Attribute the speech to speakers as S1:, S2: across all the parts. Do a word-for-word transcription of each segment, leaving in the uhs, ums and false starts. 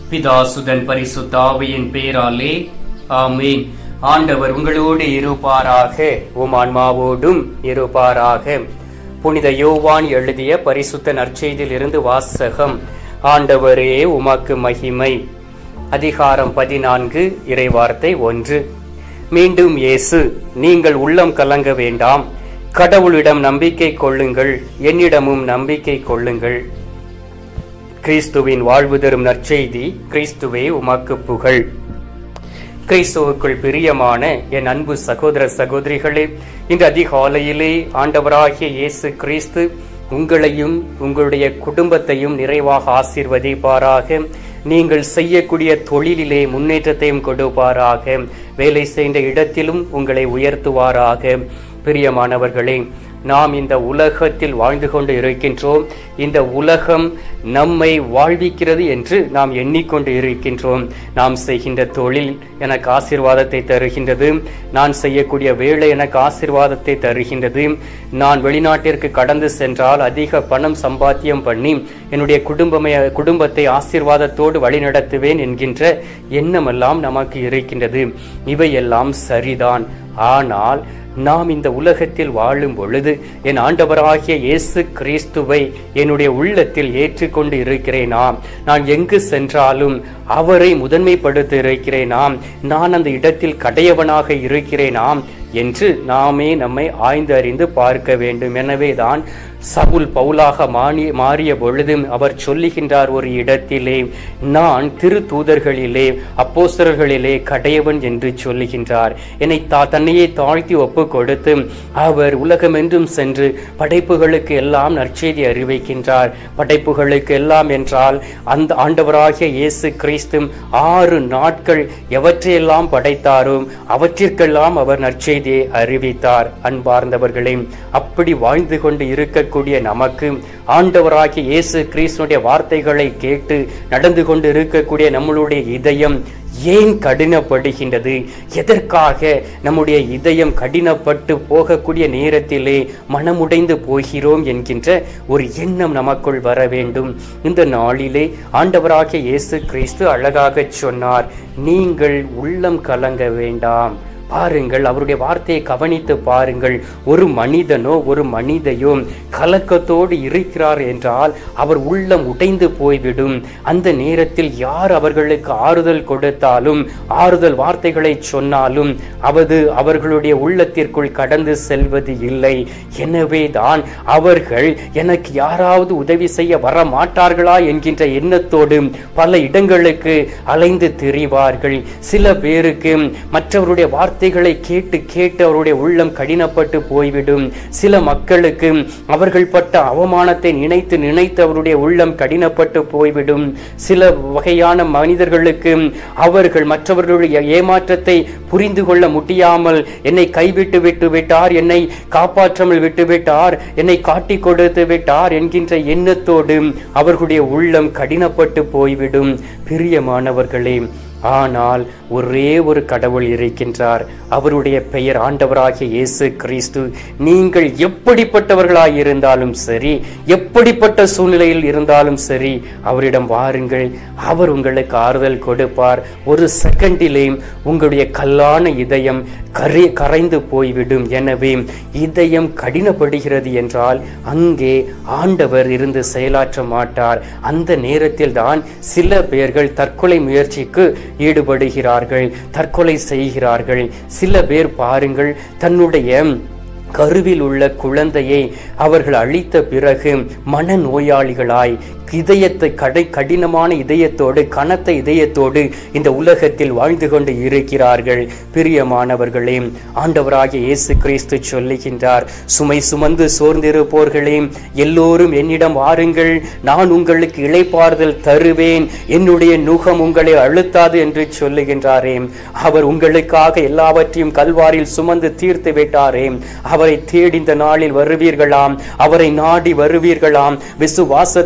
S1: பிதாசுதன் பரிசுத்த ஆவியின் பேராலே ஆமீன். ஆண்டவர் உங்களோடு இருப்பாராக, உம் ஆன்மாவோடும் இருப்பாராக. புனித யோவான் எழுதிய பரிசுத்த நற்செய்தியில் இருந்து வாசகம். ஆண்டவரே உமக்கு மகிமை. அதிகாரம் பதினான்கு, இறைவார்த்தை ஒன்று. மீண்டும் இயேசு, நீங்கள் உள்ளம் கலங்க வேண்டாம், கடவுளிடம் நம்பிக்கை கொள்ளுங்கள், என்னிடமும் நம்பிக்கை கொள்ளுங்கள். கிறிஸ்துவின் வாழ்வு தரும் நற்செய்தி. கிறிஸ்துவே உமக்கு புகழ். கிறிஸ்துவுக்குள் பிரியமான என் அன்பு சகோதர சகோதரிகளே, இந்த அதிகாலையிலே ஆண்டவராகிய இயேசு கிறிஸ்து உங்களையும் உங்களுடைய குடும்பத்தையும் நிறைவாக ஆசீர்வதிப்பாராக. நீங்கள் செய்யக்கூடிய தொழிலிலே முன்னேற்றத்தையும் கொடுப்பாராக. வேலை செய்த இடத்திலும் உங்களை உயர்த்துவாராக. பிரியமானவர்களே, நாம் இந்த உலகத்தில் வாழ்ந்து கொண்டு இருக்கின்றோம். இந்த உலகம் நம்மை வாழ்விக்கிறது என்று நாம் எண்ணிக்கொண்டு இருக்கின்றோம். நாம் செய்கின்ற தொழில் எனக்கு ஆசீர்வாதத்தை தருகின்றது, நான் செய்யக்கூடிய வேலை எனக்கு ஆசீர்வாதத்தை தருகின்றது, நான் வெளிநாட்டிற்கு கடந்து சென்றால் அதிக பணம் சம்பாத்தியம் பண்ணி என்னுடைய குடும்பமே குடும்பத்தை ஆசீர்வாதத்தோடு வழிநடத்துவேன் என்கின்ற எண்ணமெல்லாம் நமக்கு இருக்கின்றது. இவையெல்லாம் சரிதான். ஆனால் நாம் இந்த உலகத்தில் வாழும் பொழுது என் ஆண்டவராகிய இயேசு கிறிஸ்துவை என்னுடைய உள்ளத்தில் ஏற்றுக்கொண்டு இருக்கிறேனாம். நான் எங்கு சென்றாலும் அவரை முதன்மைப்படுத்த இருக்கிறேனாம். நான் அந்த இடத்தில் கடையவனாக இருக்கிறேனாம் என்று நாமே நம்மை ஆய்ந்து அறிந்து பார்க்க வேண்டும். எனவேதான் சவுல் பவுலாக மாறி மாறிய பொழுதும் அவர் சொல்லுகின்றார் ஒரு இடத்திலே, நான் திரு தூதர்களிலே அப்போஸ்தலர்களிலே கடையவன் என்று சொல்லுகின்றார். என்னை தா தன்னையே தாழ்த்தி ஒப்பு கொடுத்து அவர் உலகமென்றும் சென்று படைப்புகளுக்கு எல்லாம் நற்செய்தி அறிவிக்கின்றார். படைப்புகளுக்கு எல்லாம் என்றால் அந்த ஆண்டவராகிய இயேசு கிறிஸ்து ஆறு நாட்கள் எவற்றையெல்லாம் படைத்தாரோ அவற்றிற்கெல்லாம் அவர் நற்செய்தியை அறிவித்தார். அன்பார்ந்தவர்களே, அப்படி வாழ்ந்து கொண்டு இருக்க கூடிய நமக்கு ஆண்டவராகிய இயேசு கிறிஸ்துவினுடைய வார்த்தைகளை கேட்டு நடந்து கொண்டு இருக்கக்கூடிய நம்மளுடைய இதயம் ஏன் கடினப்படுகின்றது? எதற்காக நம்முடைய இதயம் கடினப்பட்டு போகக்கூடிய நேரத்திலே மனமுடைந்து போகிறோம் என்கின்ற ஒரு எண்ணம் நமக்குள் வர வேண்டும். இந்த நாளிலே ஆண்டவராகிய இயேசு கிறிஸ்து அழகாக சொன்னார், நீங்கள் உள்ளம் கலங்க வேண்டாம். பாருங்கள், அவருடைய வார்த்தையை கவனித்து பாருங்கள். ஒரு மனிதனோ ஒரு மனிதையோ கலக்கத்தோடு இருக்கிறார் என்றால் அவர் உள்ளம் உடைந்து போய்விடும். அந்த நேரத்தில் யார் அவர்களுக்கு ஆறுதல் கொடுத்தாலும் ஆறுதல் வார்த்தைகளை சொன்னாலும் அவது அவர்களுடைய உள்ளத்திற்குள் கடந்து செல்வது இல்லை. எனவே தான் அவர்கள் எனக்கு யாராவது உதவி செய்ய வர மாட்டார்களா என்கின்ற எண்ணத்தோடு பல இடங்களுக்கு அலைந்து திரிவார்கள். சில பேருக்கு மற்றவருடைய வார்த்தை வார்த்தைகளை கேட்டு கேட்டு அவருடைய உள்ளம் கடினப்பட்டு போய்விடும். சில மக்களுக்கு அவர்கள் பட்ட அவமானத்தை நினைத்து நினைத்து அவருடைய உள்ளம் கடினப்பட்டு போய்விடும். சில வகையான மனிதர்களுக்கு அவர்கள் மற்றவர்களுடைய ஏமாற்றத்தை புரிந்து கொள்ள முடியாமல் என்னை கைவிட்டு விட்டு விட்டார், என்னை காப்பாற்றாமல் விட்டு விட்டார், என்னை காட்டி கொடுத்து விட்டார் என்கின்ற எண்ணத்தோடு அவர்களுடைய உள்ளம் கடினப்பட்டு போய்விடும். பிரியமானவர்களே, ஆனால் ஒரே ஒரு கடவுள் இருக்கின்றார். அவருடைய பெயர் ஆண்டவராகிய இயேசு கிறிஸ்து. நீங்கள் எப்படிப்பட்டவர்களாய் இருந்தாலும் சரி, எப்படிப்பட்ட சூழ்நிலையில் இருந்தாலும் சரி, அவரிடம் வாருங்கள். அவர் உங்களுக்கு ஆறுதல் கொடுப்பார். ஒரு செகண்டிலே உங்களுடைய கல்லான இதயம் கரை கரைந்து போய்விடும். எனவே இதயம் கடினப்படுகிறது என்றால் அங்கே ஆண்டவர் இருந்து செயலாற்ற மாட்டார். அந்த நேரத்தில் தான் சில பேர்கள் தற்கொலை முயற்சிக்கு ஈடுபடுகிறார்கள், தற்கொலை செய்கிறார்கள். சில பேர் பாருங்கள், தன்னுடைய கருவில் உள்ள குழந்தையை அவர்கள் அழித்த பிறகு மனநோயாளிகளாய் இதயத்தை கடை கடினமான இதயத்தோடு கனத்த இதயத்தோடு இந்த உலகத்தில் வாழ்ந்து கொண்டு இருக்கிறார்கள். பிரியமானவர்களே, ஆண்டவராகிய இயேசு கிறிஸ்து சொல்லுகின்றார், சுமை சுமந்து சோர்ந்திருப்போர்களே எல்லோரும் என்னிடம் வாருங்கள், நான் உங்களுக்கு இளைப்பாறுதல் தருவேன், என்னுடைய நுகம் உங்களை அழுத்தாது என்று சொல்லுகின்றாரே. அவர் உங்களுக்காக எல்லாவற்றையும் கல்வாரில் சுமந்து தீர்த்து விட்டாரே. அவரை தேடி இந்த நாளில் வருவீர்களாம், அவரை நாடி வருவீர்களாம். விசுவாசத்தோடு இந்த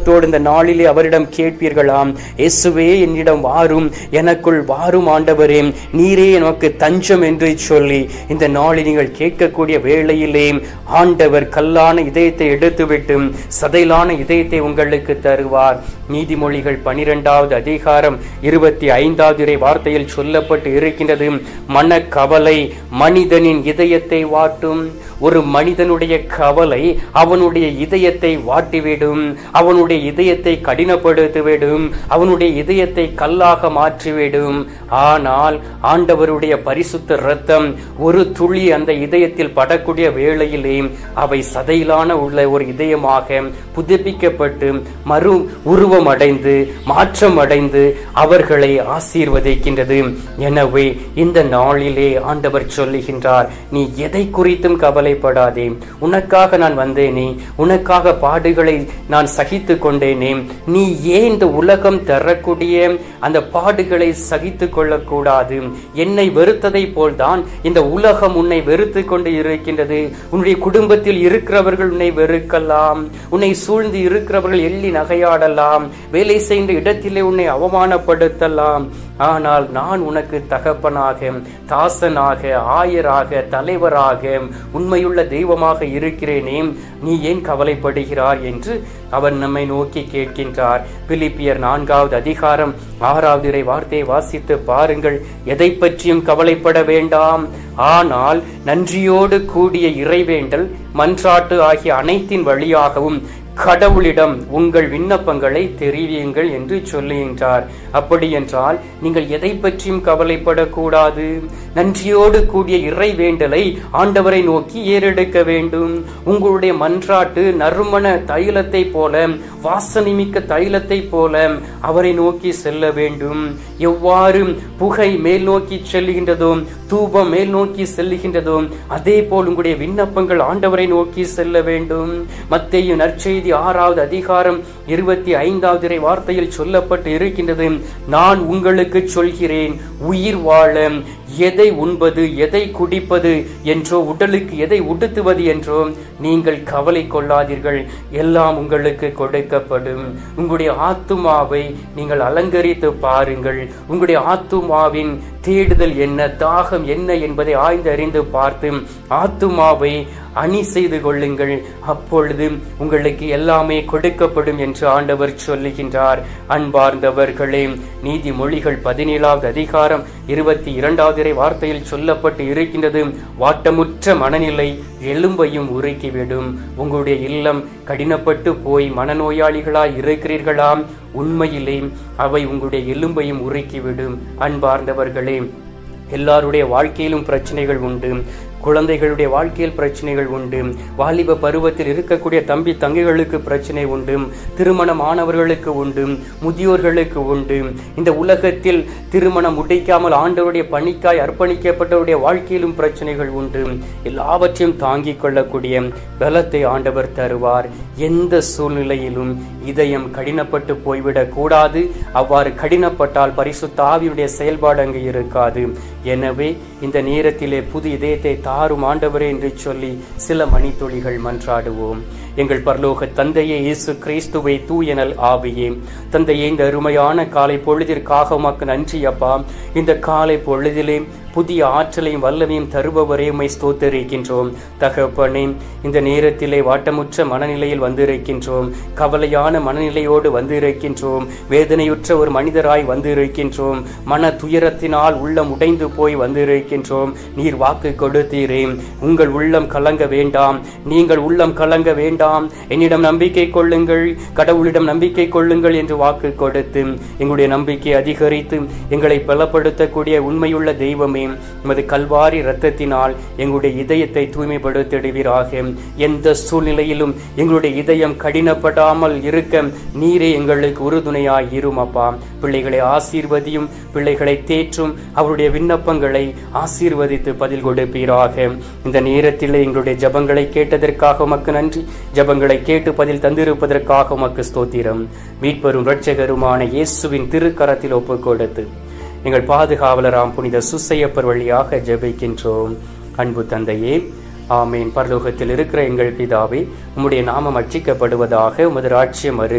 S1: நாளிலே அவரிடம் கேட்பீர்களாம், இயேசுவே என்னிடம் வாரும், எனக்குள் வாரும் ஆண்டவரே, நீரே எனக்கு தஞ்சம் என்று சொல்லி இந்த நாளில் நீங்கள் கேட்கக்கூடிய வேளையிலே ஆண்டவர் கல்லான இதயத்தை எடுத்துவிட்டு சதையிலான இதயத்தை உங்களுக்கு தருவார். நீதிமொழிகள் பனிரெண்டாவது அதிகாரம் இருபத்தி ஐந்தாவது இறை வார்த்தையில் சொல்லப்பட்டு இருக்கின்றது, மனக்கவலை மனிதனின் இதயத்தை வாட்டும். ஒரு மனிதனுடைய கவலை அவனுடைய இதயத்தை வாட்டிவிடும், அவனுடைய இதயத்தை கடினப்படுத்திவிடும், அவனுடைய இதயத்தை கல்லாக மாற்றிவிடும். ஆனால் ஆண்டவருடைய பரிசுத்த இரத்தம் ஒரு துளி அந்த இதயத்தில் படக்கூடிய வேளையிலே அவை சதையிலான உள்ள ஒரு இதயமாக புதுப்பிக்கப்பட்டு மறு உருவம் அடைந்து மாற்றம் அடைந்து அவர்களை ஆசீர்வதிக்கின்றது. எனவே இந்த நாளிலே ஆண்டவர் சொல்லுகின்றார், நீ எதை குறித்தும் கவலைப்படாதே, உனக்காக நான் வந்தேனே, உனக்காக பாடுகளை நான் சகித்து கொண்டேனே, நீ ஏன் இந்த உலகம் தரக்கூடிய அந்த பாடுகளை சகித்து கொள்ளக்கூடாது? என்னை வெறுத்ததை போல்தான் இந்த உலகம் உன்னை வெறுத்து கொண்டு இருக்கின்றது. உன்னுடைய குடும்பத்தில் இருக்கிறவர்கள் உன்னை வெறுக்கலாம், உன்னை சூழ்ந்து இருக்கிறவர்கள் எள்ளி நகையாடலாம், வேலை செய்கின்ற இடத்திலே உன்னை அவமானப்படுத்தலாம். ஆனால் நான் உனக்கு தகப்பனாக, தாசனாக, ஆயராக, தலைவராக, உண்மையுள்ள தெய்வமாக இருக்கிறேனே, நீ ஏன் கவலைப்படுகிறார் என்று அவர் நம்மை நோக்கி கேட்கின்றார். பிலிப்பியர் நான்காவது அதிகாரம் ஆறாவது இறை வார்த்தையை வாசித்து பாருங்கள். எதை பற்றியும் கவலைப்பட வேண்டாம், ஆனால் நன்றியோடு கூடிய இறைவேண்டல் மன்றாட்டு ஆகிய அனைத்தின் வழியாகவும் கடவுளிடம் உங்கள் விண்ணப்பங்களை தெரிவியுங்கள் என்று சொல்லுகின்றார். அப்படி என்றால் நீங்கள் எதை பற்றியும் கவலைப்படக்கூடாது. நன்றியோடு கூடிய இறை வேண்டலை ஆண்டவரை நோக்கி ஏறெடுக்க வேண்டும். உங்களுடைய மன்றாட்டு நறுமண தைலத்தை போல, வாசனைமிக்க தைலத்தை போல அவரை நோக்கி செல்ல வேண்டும். எவ்வாறு புகை மேல் நோக்கி செல்லுகின்றதோ, தூபம் மேல் நோக்கி செல்லுகின்றதோ, அதே போல் உங்களுடைய விண்ணப்பங்கள் ஆண்டவரை நோக்கி செல்ல வேண்டும். மத்தேயு நற்செய்தி ஆறாவது அதிகாரம் இருபத்தி ஐந்தாவது இறை வார்த்தையில் சொல்லப்பட்டு இருக்கின்றது, நான் உங்களுக்கு சொல்கிறேன், உயிர் வாழ எதை உண்பது, எதை குடிப்பது என்றோ, உடலுக்கு எதை உடுத்துவது என்றோ நீங்கள் கவலை கொள்ளாதீர்கள், எல்லாம் உங்களுக்கு கொடுக்கப்படும். உங்களுடைய ஆத்துமாவை நீங்கள் அலங்கரித்து பாருங்கள். உங்களுடைய ஆத்துமாவின் தேடுதல் என்ன, தாகம் என்ன என்பதை ஆய்ந்து அறிந்து பார்த்து ஆத்துமாவை அணி செய்து கொள்ளுங்கள். அப்பொழுது உங்களுக்கு எல்லாமே கொடுக்கப்படும் என்று ஆண்டவர் சொல்லுகின்றார். அன்பார்ந்தவர்களே, நீதிமொழிகள் பதினேழாவது அதிகாரம் இருபத்தி இரண்டாவது வார்த்தையில் சொல்லப்பட்டு இருக்கின்றது, வாட்டமுற்ற மனநிலை எலும்பையும் உருக்கிவிடும். உங்களுடைய இல்லம் கடினப்பட்டு போய் மனநோயாளிகளாய் இருக்கிறீர்களாம், உண்மையிலே அவை உங்களுடைய எலும்பையும் உருக்கிவிடும். அன்பார்ந்தவர்களே, எல்லாருடைய வாழ்க்கையிலும் பிரச்சனைகள் உண்டு. குழந்தைகளுடைய வாழ்க்கையில் பிரச்சனைகள் உண்டு. வாலிப பருவத்தில் இருக்கக்கூடிய தம்பி தங்கைகளுக்கு பிரச்சனை உண்டு. திருமணமானவர்களுக்கு உண்டு, முதியோர்களுக்கு உண்டு. இந்த உலகத்தில் திருமணம் முடிக்காமல் ஆண்டவருடைய பணிக்காய் அர்ப்பணிக்கப்பட்டவருடைய வாழ்க்கையிலும் பிரச்சனைகள் உண்டு. எல்லாவற்றையும் தாங்கிக் கொள்ளக்கூடிய பலத்தை ஆண்டவர் தருவார். எந்த சூழ்நிலையிலும் இதயம் கடினப்பட்டு போய்விடக் கூடாது. அவ்வாறு கடினப்பட்டால் பரிசுத்த ஆவியுடைய செயல்பாடு அங்கு இருக்காது. எனவே இந்த நேரத்திலே புது இதயத்தை தாரும் ஆண்டவரே என்று சொல்லி சில மணித்துளிகள் மன்றாடுவோம். எங்கள் பரலோக தந்தையே, இயேசு கிறிஸ்துவை தூயனல் ஆவியே, தந்தையே, இந்த அருமையான காலை பொழுதிற்காக உமக்கு நன்றி அப்பா. இந்த காலை பொழுதிலே புதிய ஆற்றலையும் வல்லமையும் தருபவரே உம்மை ஸ்தோத்திரிக்கின்றோம். தகப்பனே, இந்த நேரத்திலே வாட்டமுற்ற மனநிலையில் வந்திருக்கின்றோம், கவலையான மனநிலையோடு வந்திருக்கின்றோம், வேதனையுற்ற ஒரு மனிதராய் வந்திருக்கின்றோம், மன துயரத்தினால் உள்ளம் உடைந்து போய் வந்திருக்கின்றோம். நீர் வாக்கு கொடுத்தீரே, உங்கள் உள்ளம் கலங்க வேண்டாம், நீங்கள் உள்ளம் கலங்க வேண்டாம், என்னிடம் நம்பிக்கை கொள்ளுங்கள், கடவுளிடம் நம்பிக்கை கொள்ளுங்கள் என்று வாக்கு கொடுத்து எங்களுடைய நம்பிக்கை அதிகரித்து எங்களை பலப்படுத்தக்கூடிய உண்மையுள்ள தெய்வமே, உமது கல்வாரி இரத்தத்தினால் எங்களுடைய இதயத்தை தூய்மைப்படுத்திடுவீராக. எந்த சூழ்நிலையிலும் எங்களுடைய இதயம் கடினப்படாமல் இருக்க நீரே எங்களுக்கு உறுதுணையாய் இரும் அப்பா. பிள்ளைகளை ஆசீர்வதியும், பிள்ளைகளை தேற்றும், அவருடைய விண்ணப்பங்களை ஆசீர்வதித்து பதில் கொடுப்பீராக. இந்த நேரத்தில் எங்களுடைய ஜபங்களை கேட்டதற்காக உமக்கு நன்றி. ஜபங்களை கேட்டு பதில் தந்திருப்பதற்காக உமக்கு ஸ்தோத்திரம். மீட்பெரும் இரட்சகருமான இயேசுவின் திருக்கரத்தில் ஒப்புக் கொடுத்து எங்கள் பாதுகாவலராம் புனித சுசையப்பர் வழியாக ஜெபிக்கின்றோம். அன்பு தந்தையே, ஆமேன். பரலோகத்தில் இருக்கிற எங்கள் பிதாவே, உம்முடைய நாமம் அர்ச்சிக்கப்படுவதாக, உமது ராஜ்யம் வருக,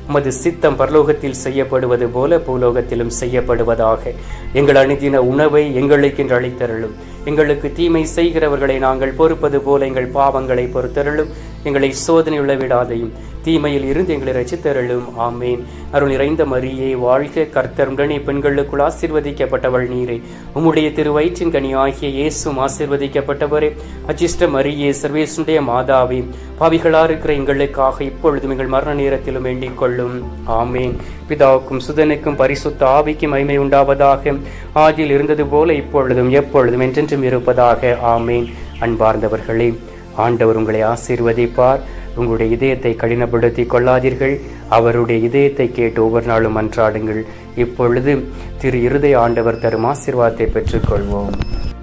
S1: உமது சித்தம் பரலோகத்தில் செய்யப்படுவது போல பூலோகத்திலும் செய்யப்படுவதாக. எங்கள் அனுதின உணவை எங்களுக்கென்று அளித்தருளும். எங்களுக்கு தீமை செய்கிறவர்களை நாங்கள் பொறுப்பது போல எங்கள் பாவங்களை பொறுத்தருளும். எங்களை சோதனை உள்ள விடாதையும் தீமையில் இருந்து எங்களை ரசித்தருளும். ஆமேன். அருள் நிறைந்த மரியே வாழ்க, கர்த்தர் உடனே பெண்களுக்குள் ஆசீர்வதிக்கப்பட்டவள் நீரே. உம்முடைய திருவயிற்றின் கனி ஆகிய இயேசுவும் ஆசீர்வதிக்கப்பட்டவரே. அச்சிஷ்ட மரியே, சர்வேசுடைய மாதாவே, பாவிகளா இருக்கிற எங்களுக்காக இப்பொழுதும் எங்கள் மரண நேரத்திலும் வேண்டிக் கொள்ளும். ஆமேன். பிதாவுக்கும் சுதனுக்கும் பரிசுத்த ஆவிக்கும் மகிமை உண்டாவதாக. ஆதியில் இருந்தது போல இப்பொழுதும் எப்பொழுதும் என்றென்றும் இருப்பதாக. ஆமேன். அன்பார்ந்தவர்களே, ஆண்டவர் உங்களை ஆசீர்வதிப்பார். உங்களுடைய இதயத்தை கடினப்படுத்திக் கொள்ளாதீர்கள். அவருடைய இதயத்தை கேட்டு ஒவ்வொரு நாளும் மன்றாடுங்கள். இப்பொழுது திரு இருதய ஆண்டவர் தரும் ஆசீர்வாதத்தை பெற்றுக் கொள்வோம்.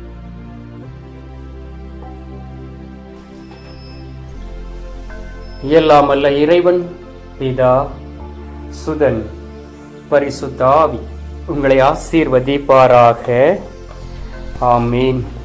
S1: எல்லாம் அல்ல இறைவன் பிதா, சுதன், பரிசுத்த ஆவி உங்களை ஆசீர்வதிப்பாராக. ஆமீன்.